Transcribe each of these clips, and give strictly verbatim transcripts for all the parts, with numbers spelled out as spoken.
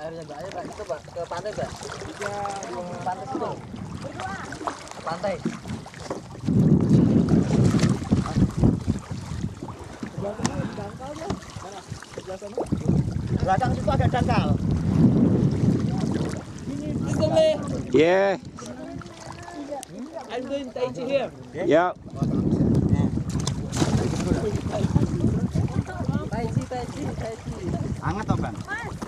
airnya Mbak, ayo Mbak, itu Mbak, ke pantai Mbak. Tiga, dua, pantai situ. Pantai. Belakang situ ada dangkal. Yeah. I'm doing tai chi here. Yeah. Tai chi, tai chi, tai chi. Hangat toh Bang?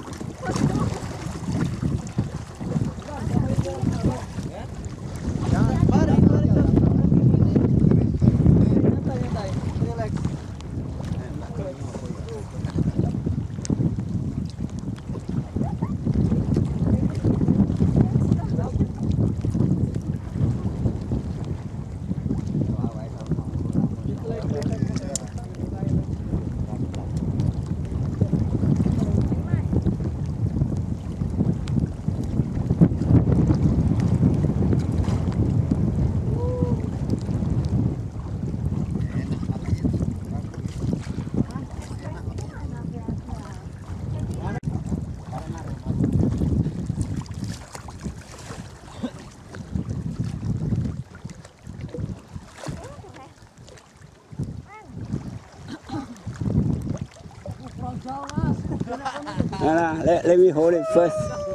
Nah, let, let me hold it first.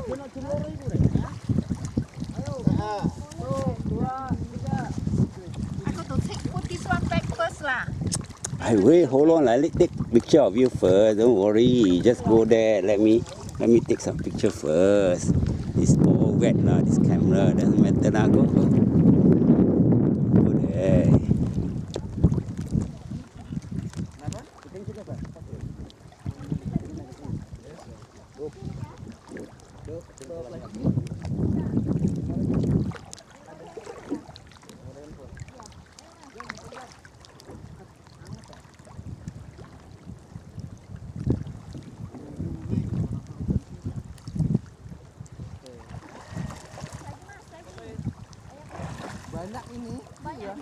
I wait, hold on, let me take picture of you first. Don't worry, just go there. Let me let me take some picture first. It's all wet now. This camera doesn't matter now. Go, go, go there. Banyak ini. Banyak.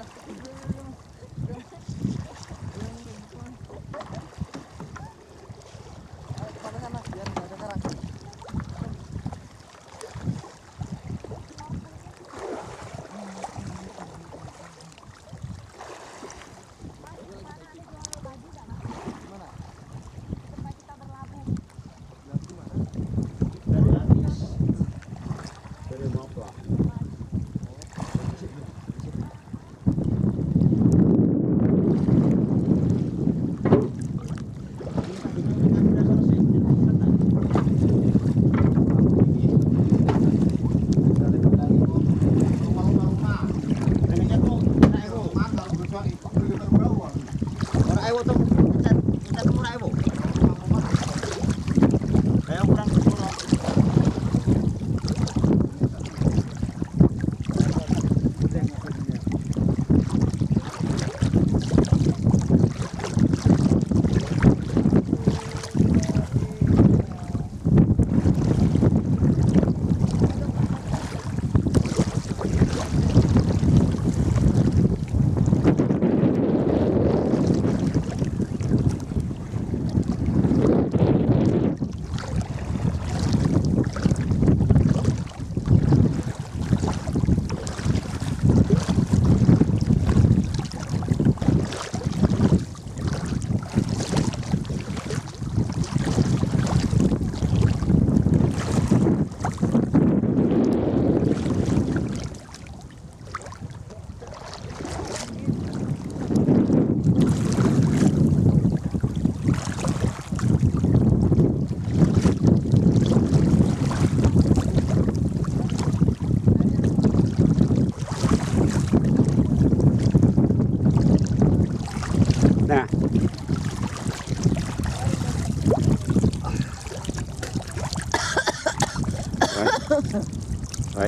Right.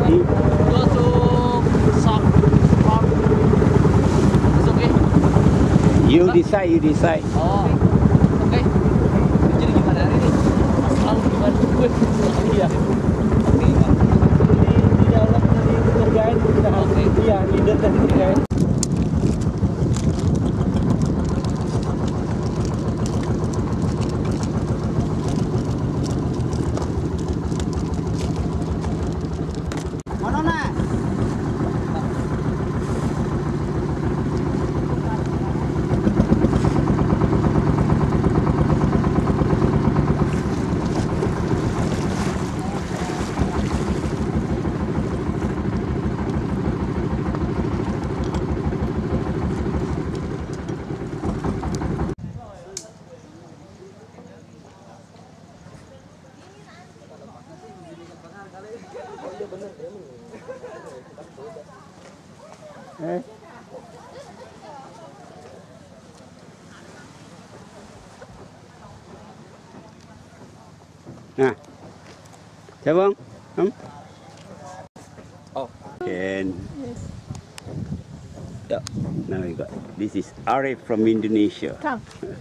Go to shop. It's okay. You decide, you decide. Oh, oke. Okay. Jadi gimana hari ini? Asal gimana? Iya. Oke, Bang. Di, di dalam tadi tour guide kita oke. Iya, leader dan tour guide. Mana nak? Eh. Nah, siapa? Hmm? Oh, Can. Yeah. Now we got. This is Arif from Indonesia. Come.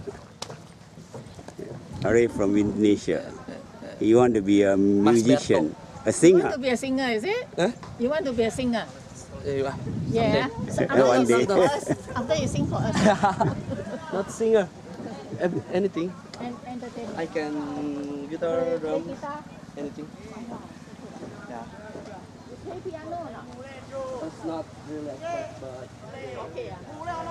Arif from Indonesia. He want to be a musician, a You singer. want to be a singer, is it? Huh? You want to be a singer? yeah. Yeah. One After day. you sing for us. After you sing for us. Not singer. Ev- anything. And entertain. I can guitar, Play drum, guitar. anything. Yeah. Play piano or not? That's not really expert, but Okay. ah.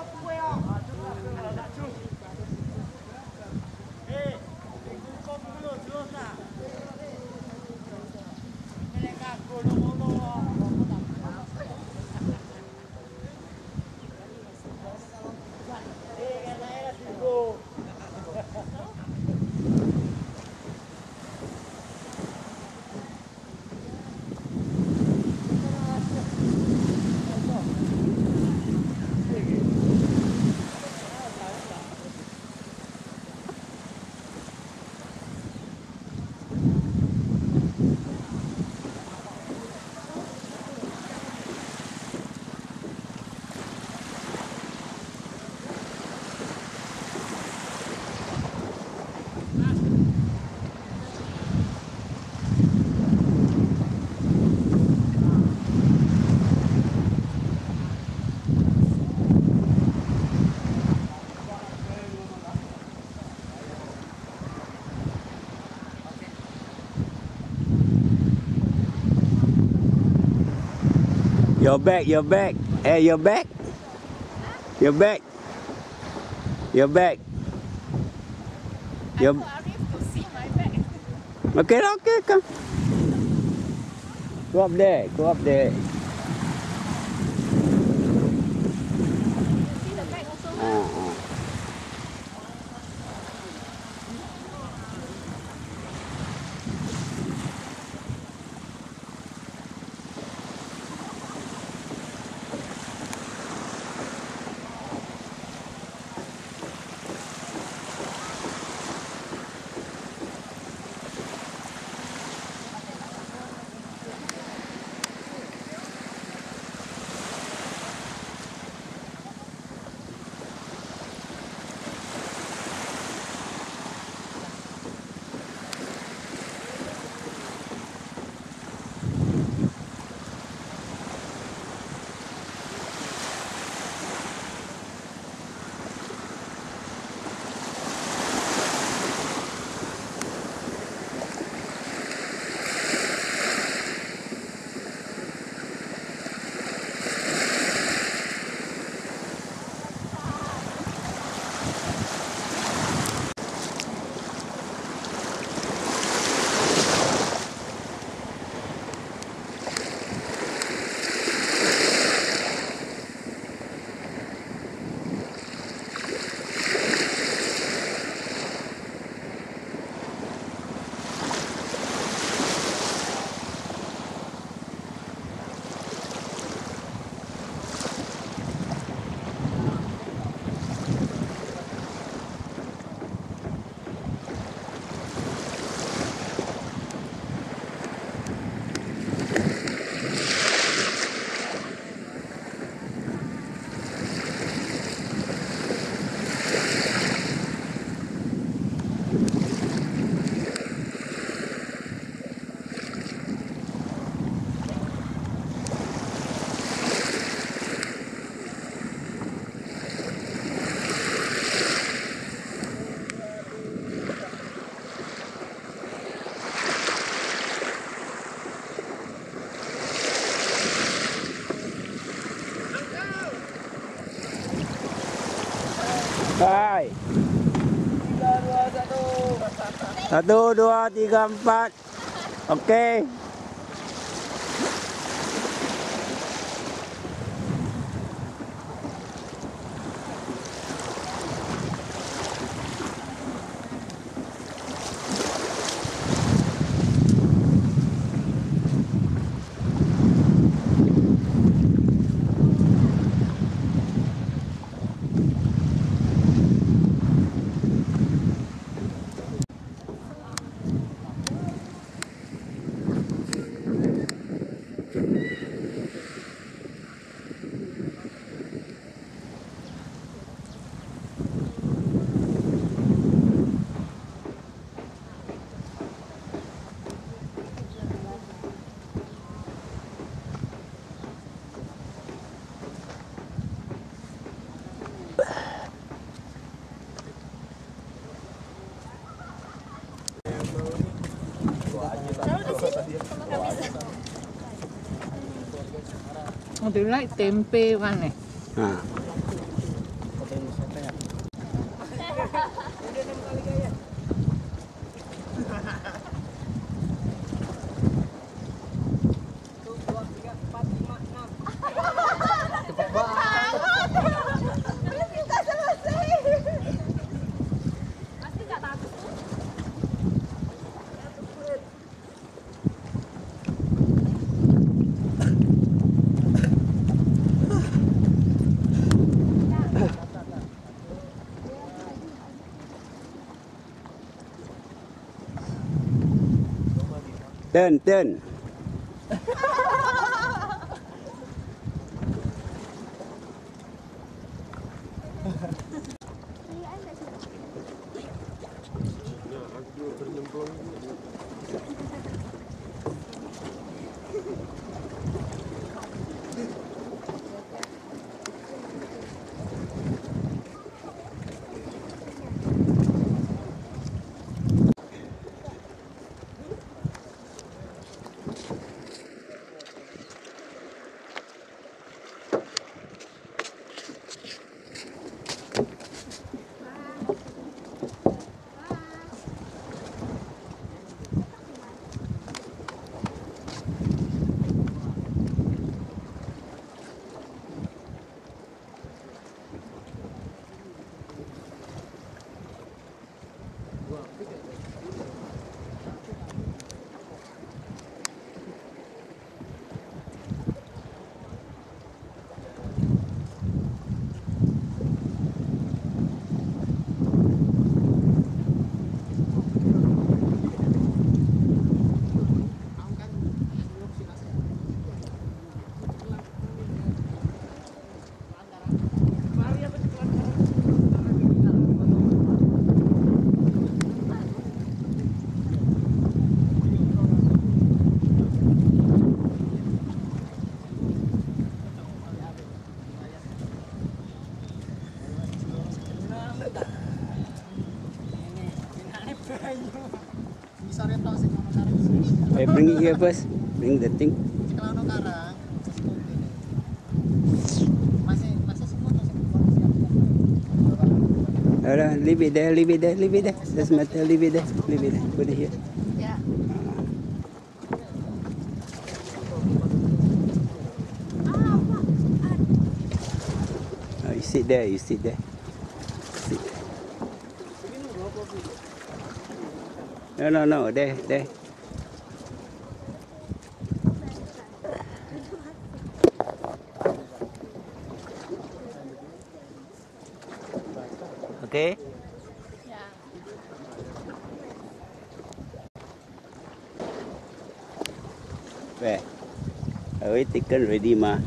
Your back, your back. Hey, your back. Your back. Your back. I Your... told Arif to see my back. Okay, okay, come. Go up there, go up there. See the back also. Ah, ah. Satu, dua, tiga, empat. Oke. Oh, dia like tempe kan nih. Nah. Turn, turn. I bring it here first. Bring the thing. Alright, leave it there, leave it there, leave it there. Doesn't matter, leave it there, leave it there. Put it here. Yeah. Oh, you sit there, you sit there. Sit. No, no, no, there, there. Okay? Yeah. Where? Are we taken ready, ma?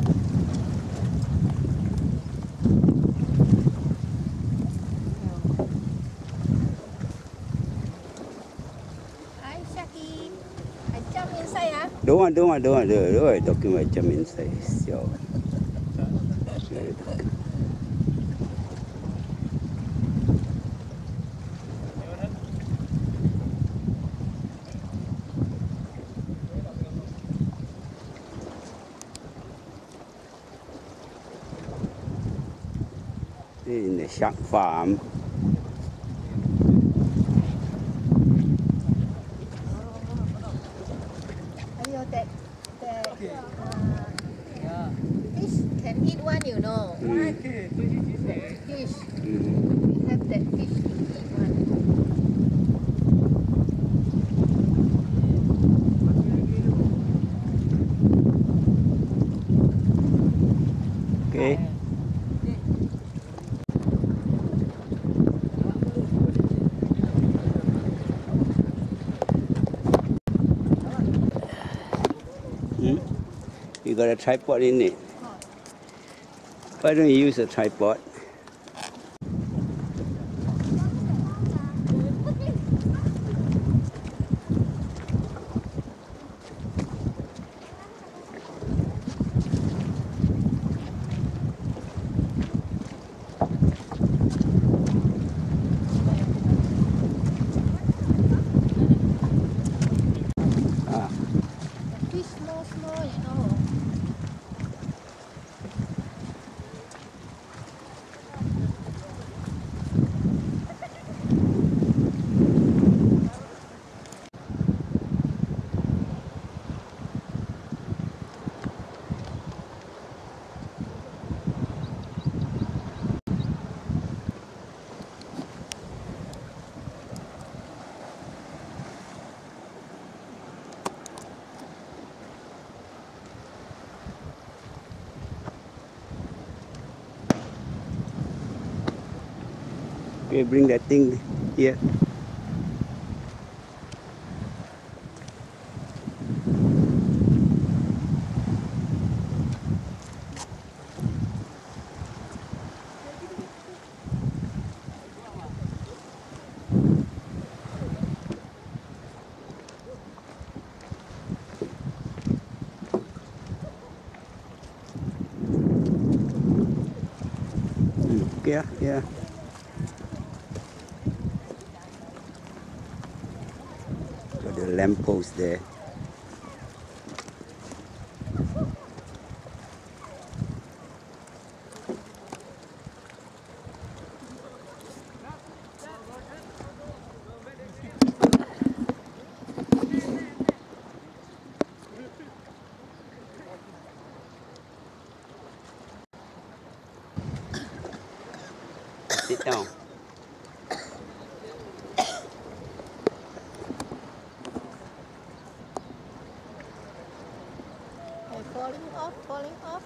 Hi, Shaki. I jump inside, ah. Don't want, don't want, don't want. Don't want talking about jump inside. Siao. In the shark farm. So that that uh, Yeah. fish can eat one, you know. Mm. Fish. Mm. We have that fish to eat one. Okay. Hmm? You got a tripod in it. Why don't you use a tripod? Ah, The fish small, small, you know. okay, bring that thing here. Mm, okay, ah, yeah. Got the lamppost there. Sit down. They're falling off, falling off.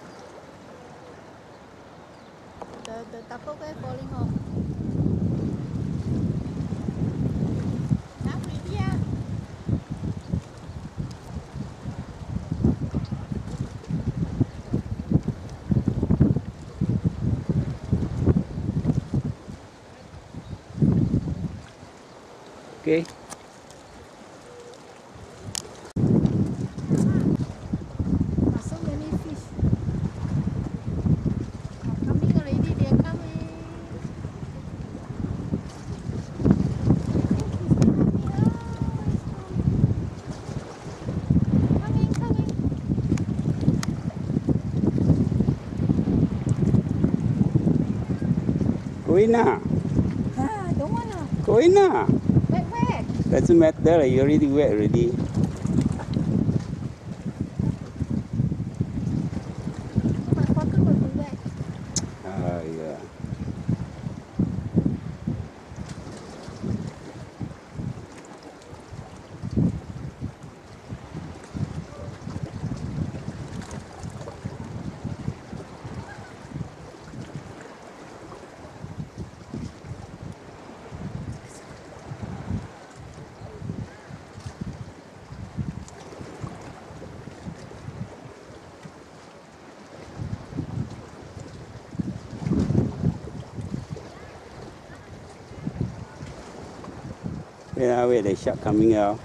The the Tupperware falling off. Now ready, yeah. Okay. Oh, so many fish. Oh, coming already, they're coming. Coming, coming. Go in now. Ah, don't wanna. Go in now. Wait, where? Doesn't matter. You already wet already. My pocket will be wet. Ah, yeah. Yeah, wait, the shark coming out.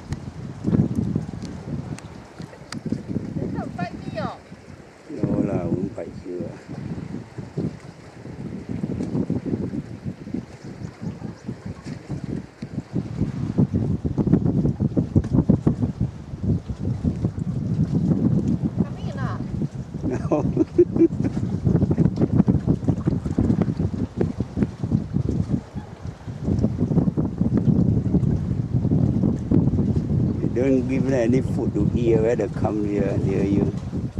They can't fight me, oh. No lah, won't bite you lah. Coming or not? No. Don't give them any food to eat, where they come here near you.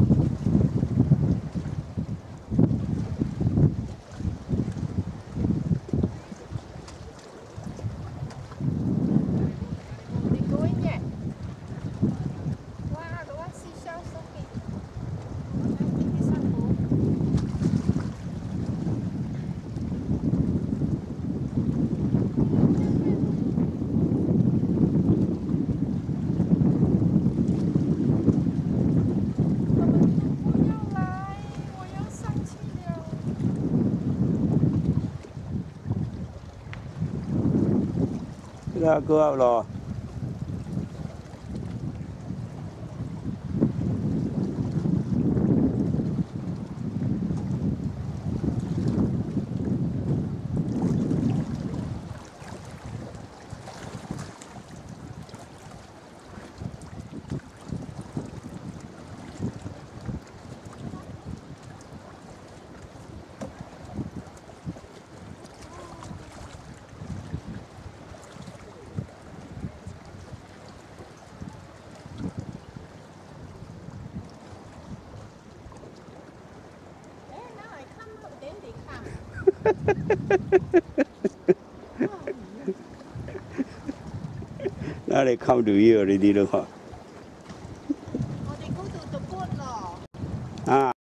They going yet? Wow, the one seashell so big. I think this one go. Ra go out lò. Now they come to you already, look.